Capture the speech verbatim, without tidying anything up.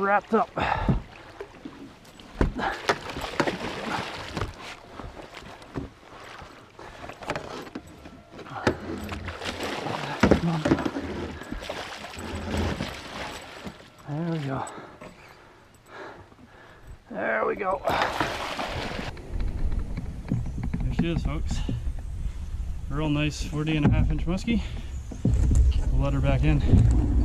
wrapped up. Come on. There we go. There we go. There she is, folks. A real nice forty and a half inch muskie. We'll let her back in.